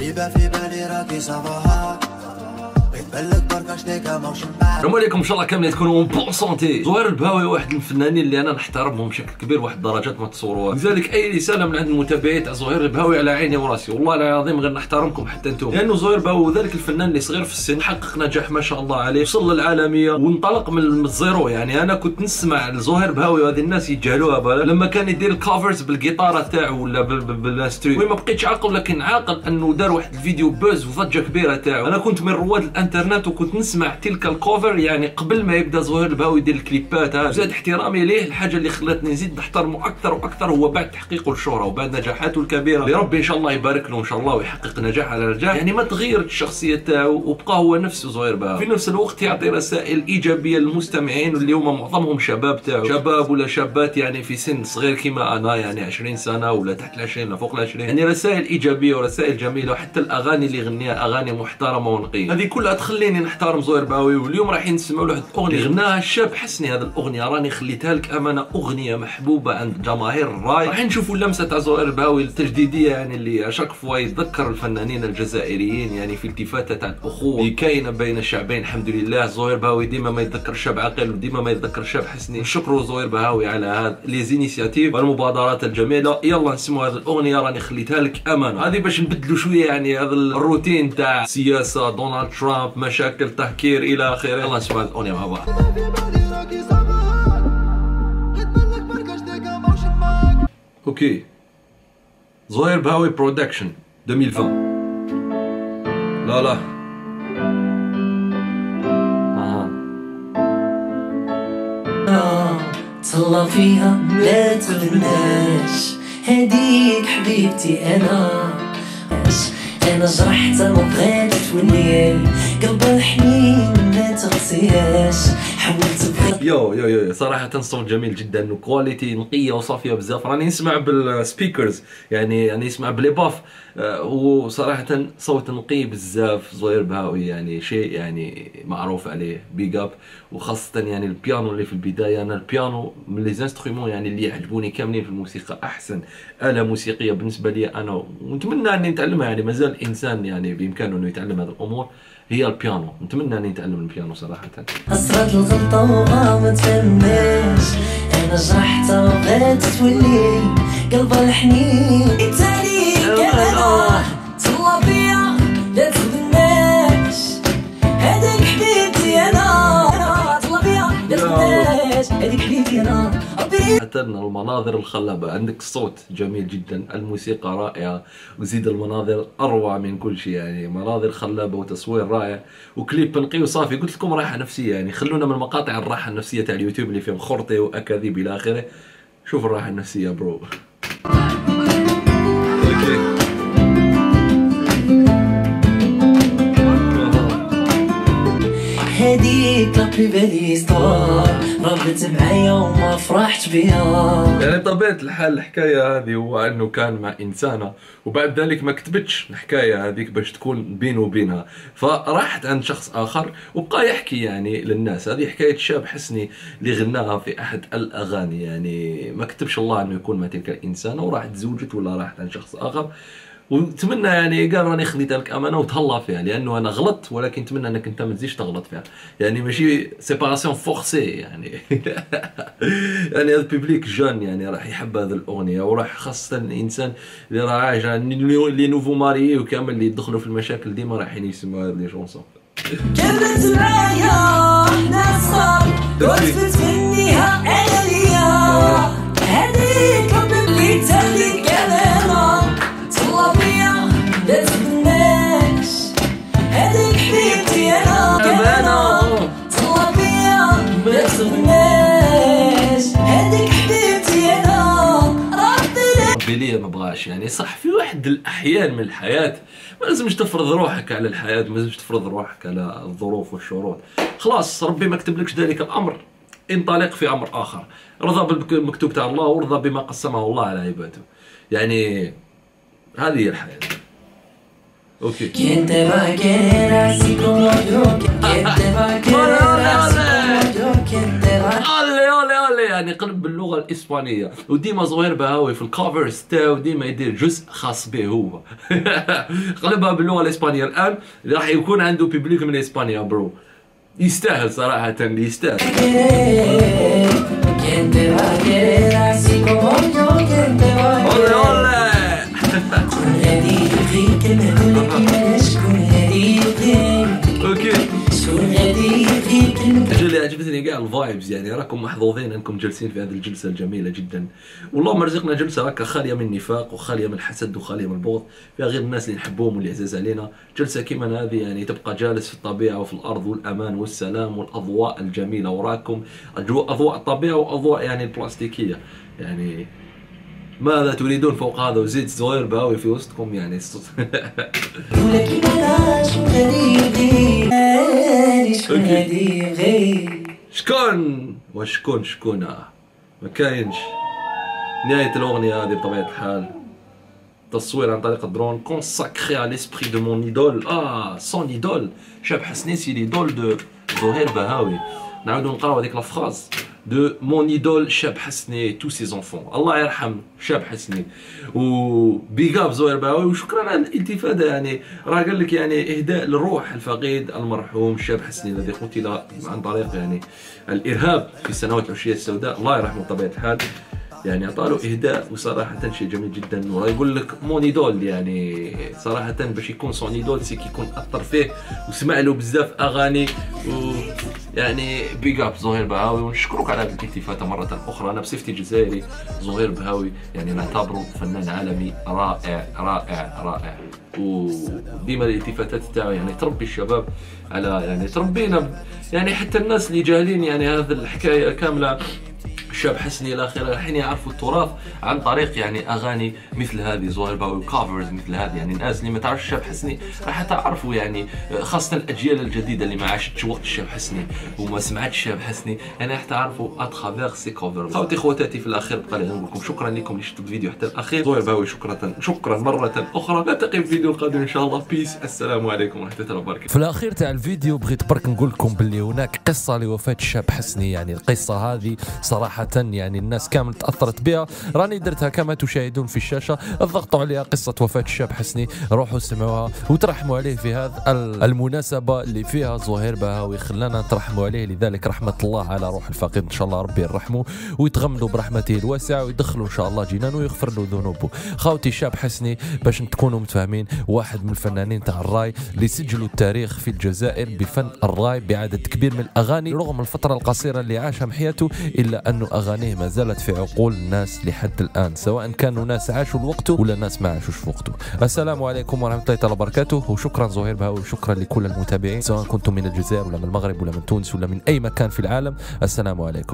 يبقى في بالي راكي صافاها بتبلك بركاش ديكا موش بعد. السلام عليكم، ان شاء الله كاملين تكونوا بون سونتي. زهير البهاوي واحد الفنانين اللي انا نحترمهم بشكل كبير، واحد الدرجات ما تصوروها. لذلك اي رساله من عند المتابعين تاع زهير البهاوي على عيني وراسي، والله العظيم غير نحترمكم حتى انتم، لانه زهير البهاوي ذلك الفنان اللي صغير في السن حقق نجاح ما شاء الله عليه، وصل للعالميه وانطلق من الزيرو. يعني انا كنت نسمع لزهير البهاوي وهذه الناس يتجاهلوها لما كان يدير الكافرز بالجيتاره تاعو ولا بالستريت، وما بقيتش عاقل، لكن عاقل انه دار واحد الفيديو بوز وضجه كبيره تاعو. انا كنت من رواد الانترنت وكنت نسمع تلك الكوفر يعني قبل ما يبدا زهير البهاوي يدير الكليبات هذه. زاد احترامي ليه، الحاجه اللي خلاتني نزيد نحترمه اكثر واكثر هو بعد تحقيقه للشهره وبعد نجاحاته الكبيره اللي ربي ان شاء الله يبارك له ان شاء الله ويحقق نجاح على نجاح. يعني ما تغيرت الشخصيه تاعو وبقى هو نفسه زهير البهاوي، في نفس الوقت يعطي رسائل ايجابيه للمستمعين واللي هما معظمهم شباب تاعو، شباب ولا شابات يعني في سن صغير كيما انا، يعني 20 سنه ولا تحت ال20 ولا فوق ال20. يعني رسائل ايجابيه ورسائل جميله، وحتى الاغاني اللي يغنيها اغاني محترمه ونقيه. هذه كلها تخليني نحترم زهير البهاوي. واليوم رايحين نسمعوا له اغنيه غناها الشاب حسني. هذه الاغنيه راني خليتها لك امانه، اغنيه محبوبه عند جماهير الراي. رايحين نشوفوا اللمسه تاع زهير البهاوي التجديديه، يعني اللي اشرك فيها يتذكر الفنانين الجزائريين، يعني في التفاته تاع الاخوه اللي كاينه بين الشعبين. الحمد لله زهير البهاوي ديما ما يتذكر الشاب عاقل، وديما ما يتذكر الشاب حسني. نشكروا زهير البهاوي على هذه لي زينيسياتيف والمبادرات الجميله. يلا نسمعوا هذه الاغنيه راني خليتها لك امانه. هذه باش نبدلوا شويه يعني هذا الروتين تاع سياسه، دونالد ترامب، مشاكل، تهكير الى اخره. يلا نسمع هذه الاغنيه مع بعض. اوكي، زهير البهاوي برودكشن 2020. لا تهلا فيها ما تغناش، هديك حبيبتي انا جرحتها ما بغات تولي، قلبها الحنين ما تغسيهاش، حاولت يو صراحة صوت جميل جدا وكواليتي نقية وصافية بزاف. راني نسمع بالسبيكرز يعني نسمع بلي باف، وصراحة صوت نقي بزاف. زهير البهاوي يعني شيء يعني معروف عليه، بيج اب. وخاصة يعني البيانو اللي في البداية، انا البيانو من لي زانسترومون يعني اللي يعجبوني كاملين في الموسيقى، احسن آلة موسيقية بالنسبة لي انا، ونتمنى اني نتعلمها. يعني مازال الانسان يعني بامكانه انه يتعلم هذه الامور، هي البيانو. نتمنى اني نتعلم البيانو صراحة. أصرت الغلطة وما تفهمناش، أنا جرحتها وبغات تولي، قلبها الحنين التالي أنا تهلا بيا لا تخدمناش، هذيك حبيبتي أنا تهلا بيا لا تخدمناش، هذيك حبيبتي أنا. حتى المناظر الخلابة، عندك الصوت جميل جدا، الموسيقى رائعة، وزيد المناظر أروع من كل شيء. يعني مناظر خلابة وتصوير رائع وكليب نقي وصافي. قلت لكم راحة نفسية، يعني خلونا من مقاطع الراحة النفسية تاع اليوتيوب اللي فيهم خرطي وأكاذيب إلى آخره. شوف الراحة النفسية برو. هذيك لا بلو بيل استوار، ربت معايا وما فرحت بيها. يعني بطبيعة الحال الحكاية هذه هو انه كان مع انسانة، وبعد ذلك ما كتبتش الحكاية هذيك باش تكون بينه وبينها، فراحت عند شخص اخر وبقى يحكي يعني للناس. هذه حكاية شاب حسني اللي غناها في احد الاغاني، يعني ما كتبش الله انه يكون مع تلك الانسانة وراحت تزوجت ولا راحت عند شخص اخر. ونتمنى يعني قال راني خليتها لك امانه وتهلا فيها، لانه انا غلطت، ولكن نتمنى انك انت ما تزيدش تغلط فيها. يعني ماشي سيباراسيون فورسي يعني. يعني هذا الببليك جون يعني راح يحب هذه الاغنيه، وراح خاصه الانسان اللي راه عايش لي نوفو ماري وكامل اللي يدخلوا في المشاكل ديما رايحين يسمعوا هذه لي شونسون. كملت معايا ناس صار رتبت منيها انا ليا، هذيك اللي تهلك انا تهلا بيا لا تخدمناش، هذيك حبيبتي انا تهلا بيا لا تخدمناش، هذيك حبيبتي انا ربي ليا ما بغاش. يعني صح في واحد الاحيان من الحياه ما لازمش تفرض روحك على الحياه، ما لازمش تفرض روحك على الظروف والشروط. خلاص ربي ما كتبلكش ذلك الامر، انطلق في امر اخر، رضى بالمكتوب تاع الله ورضى بما قسمه الله على عباده. يعني هذه هي الحياه. اوكي يعني قلب باللغه الاسبانيه. وديما زهير بهاوي في الكفرز تاعو ديما يدير جزء خاص به هو. قلبها باللغه الاسبانيه. الان راح يكون عنده بيبليك من اسبانيا برو، يستاهل صراحه، يستاهل. اللي عجبتني كاع الفايبز، يعني راكم محظوظين انكم جالسين في هذه الجلسه الجميله جدا. والله مرزقنا جلسه هكا خاليه من النفاق وخاليه من الحسد وخاليه من البغض، فيها غير الناس اللي نحبوهم واللي عزاز علينا. جلسه كيما هذه يعني تبقى جالس في الطبيعه وفي الارض والامان والسلام والاضواء الجميله وراكم، اضواء الطبيعه واضواء يعني البلاستيكيه. يعني ماذا تريدون فوق هذا؟ وزيد زهير بهاوي في وسطكم يعني. شكون وشكون شكونه ما كاينش. نهاية الأغنية هذه بطبيعة الحال تصوير عن طريق الدرون، كونساكري على ليسبري دو مون ايدول. سون ايدول شاب حسني، سي ليدول دو زهير بهاوي. نعاودو نقراو هذيك لافراز دو مون ايدول شاب حسني تو سي زونفون. الله يرحم شاب حسني وبيغاب زهير بهاوي. وشكرا على الالتفاته، يعني راه قال لك يعني اهداء للروح الفقيد المرحوم شاب حسني الذي قتل عن طريق يعني الارهاب في السنوات العشريه السوداء. الله يرحمه بطبيعه الحال، يعني عطاله اهداء وصراحه شيء جميل جدا. وراه يقول لك مون ايدول، يعني صراحه باش يكون سون ايدول سي كيكون اثر فيه وسمع له بزاف اغاني. يعني بيج اب زهير بهاوي، ونشكرك على هذه الالتفاته مره اخرى. انا بصفتي جزائري زهير بهاوي يعني نعتبره فنان عالمي رائع رائع رائع. وديما الالتفاتات تاعو يعني تربي الشباب على، يعني تربينا يعني حتى الناس اللي جاهلين يعني هذه الحكايه كامله شاب حسني الى اخره الحين يعرفوا التراث عن طريق يعني اغاني مثل هذه زهير بهاوي وكافرز مثل هذه. يعني الناس اللي ما تعرفش شاب حسني راح تعرفوا، يعني خاصه الاجيال الجديده اللي ما عاشتش وقت شاب حسني وما سمعتش شاب حسني، يعني راح تعرفوا اترافيغ سي كوفرز. خوتي خواتاتي في الاخير بقى لي نقول لكم شكرا لكم اللي شفتوا الفيديو حتى الاخير. زهير بهاوي شكرا مره اخرى. نلتقي في الفيديو القادم ان شاء الله. بيس، السلام عليكم ورحمه الله وبركاته. في الاخير تاع الفيديو بغيت برك نقول لكم باللي هناك قصه لوفاه الشاب حسني. يعني القصه هذه صراحه يعني الناس كامل تاثرت بها، راني درتها كما تشاهدون في الشاشه. اضغطوا عليها قصه وفاه الشاب حسني، روحوا سمعوها وترحموا عليه في هذه المناسبه اللي فيها زهير بهاوي خلانا نترحموا عليه. لذلك رحمه الله على روح الفقيد، ان شاء الله ربي يرحمه ويتغمدوا برحمته الواسعه ويدخلوا ان شاء الله جنان ويغفر له ذنوبه. خوتي شاب حسني باش تكونوا متفاهمين واحد من الفنانين تاع الراي اللي سجلوا التاريخ في الجزائر بفن الراي بعدد كبير من الاغاني. رغم الفتره القصيره اللي عاشها من حياته الا انه اغانيه ما زالت في عقول الناس لحد الان، سواء كانوا ناس عاشوا وقته ولا ناس ما عاشوش في وقته. السلام عليكم ورحمه الله تعالى وبركاته، وشكرا زهير بهاوي وشكرا لكل المتابعين سواء كنتم من الجزائر ولا من المغرب ولا من تونس ولا من اي مكان في العالم. السلام عليكم.